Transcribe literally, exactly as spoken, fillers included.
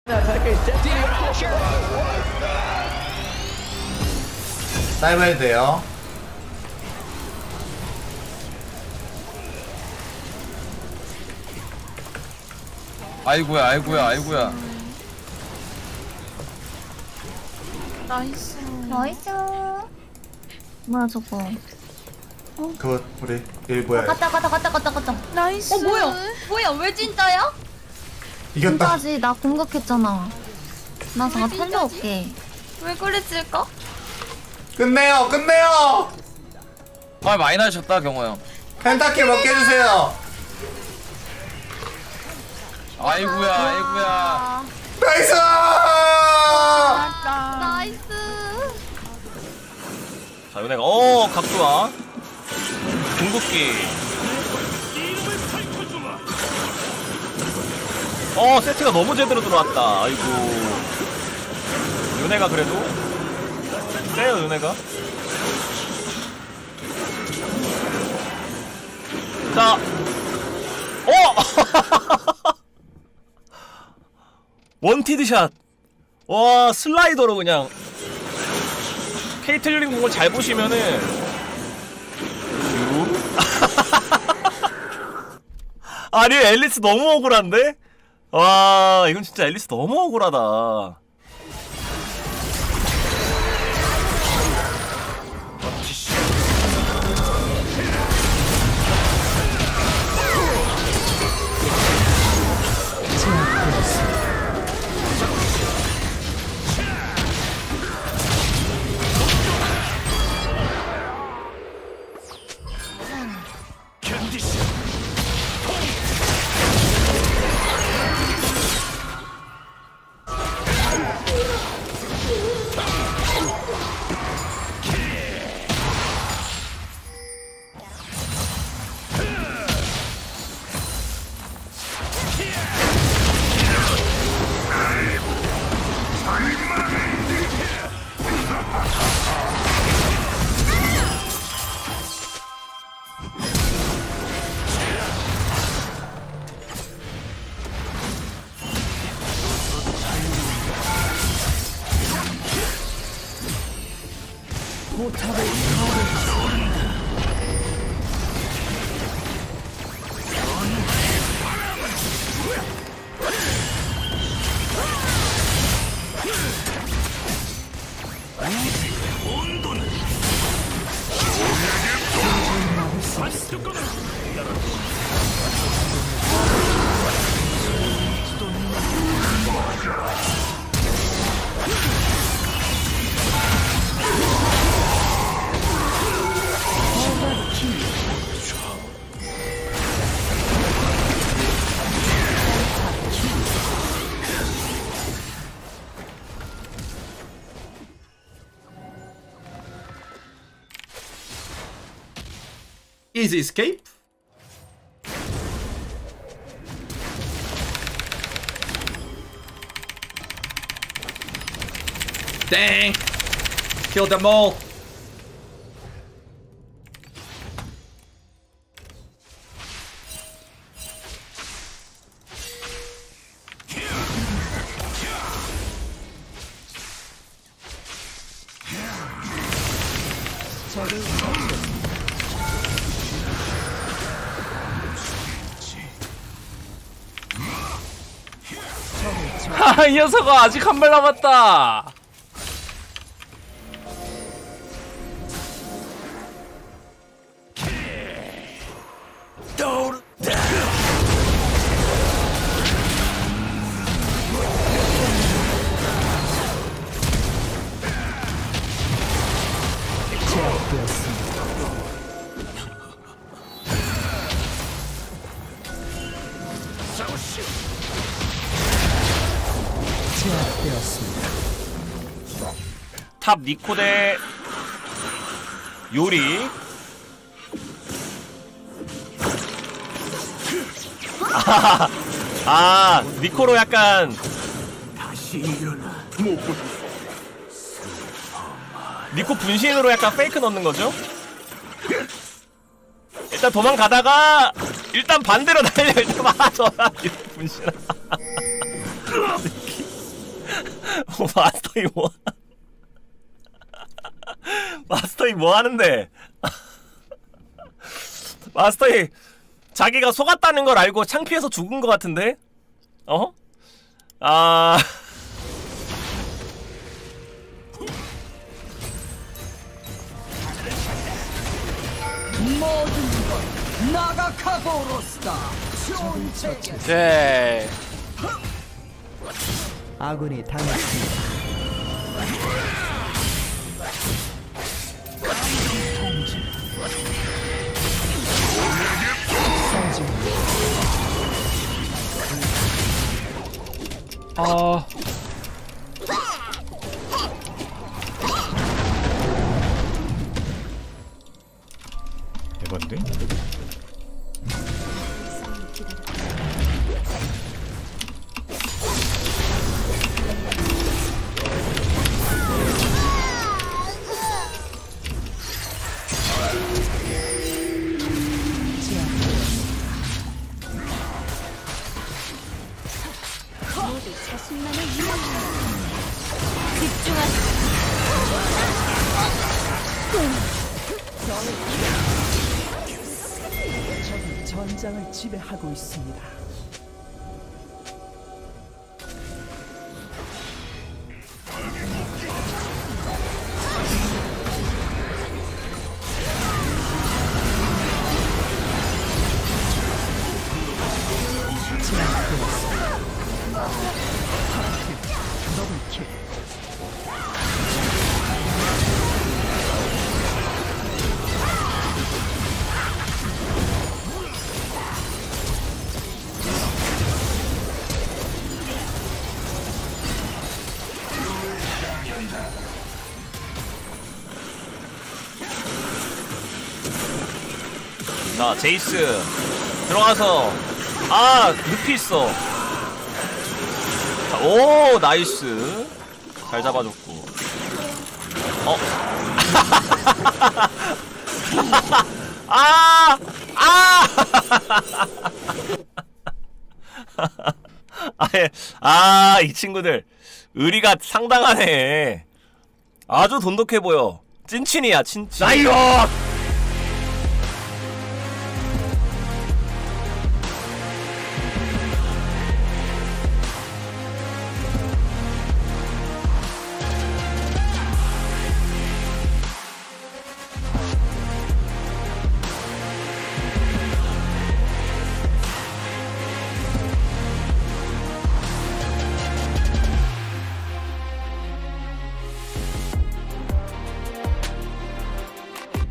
다이브 해도 돼요. 아이고야 아이고야 아이고야. 나이스. 나이스. 뭐야 저거? 어? 그 우리 일 뭐야? 갔다 갔다 갔다 갔다 갔다. 나이스. 어 뭐야? 뭐야 왜 진짜야? 이겼다. 진짜지. 나 공격했잖아. 나 다 살려올게. 왜 그랬을까? 끝내요, 끝내요. 아 많이 나셨다 경호 형. 펜타킬 먹게 해주세요. 아이고야 아이고야. 나이스. 나이스. 자 요네가 어 각도와 궁극기. 어 세트가 너무 제대로 들어왔다. 아이고 요네가 그래도 세요 요네가. 자 어! 원티드샷. 와 슬라이더로 그냥 케이틀린 공을 잘 보시면은 아니 앨리스 너무 억울한데? 와 이건 진짜 앨리스 너무 억울하다. Easy escape. Dang! Killed them all. 하, 이 녀석아 아직 한 발 남았다. 탑 니코 대 요리. 아, 아 니코로 약간 니코 분신으로 약간 페이크 넣는 거죠? 일단 도망가다가 일단 반대로 날려. 일단 맞아. 분신. 어, 마스터이 뭐 마스터이 뭐 하는데? 마스터이 자기가 속았다는 걸 알고 창피해서 죽은 것 같은데? 어? 아... 모든 것 나가카고로스다. 네. 아군이 당했습니다. 아. 대박인데? 적이 전장을 지배하고 있습니다. 더블킬. 자, 제이스 들어가서 아, 늪이 있어. 자, 오, 나이스. 잘 잡아줬고. 어? 아! 아! 아예, 아, 이 친구들 의리가 상당하네. 아주 돈독해 보여. 찐친이야, 찐친. 나이요!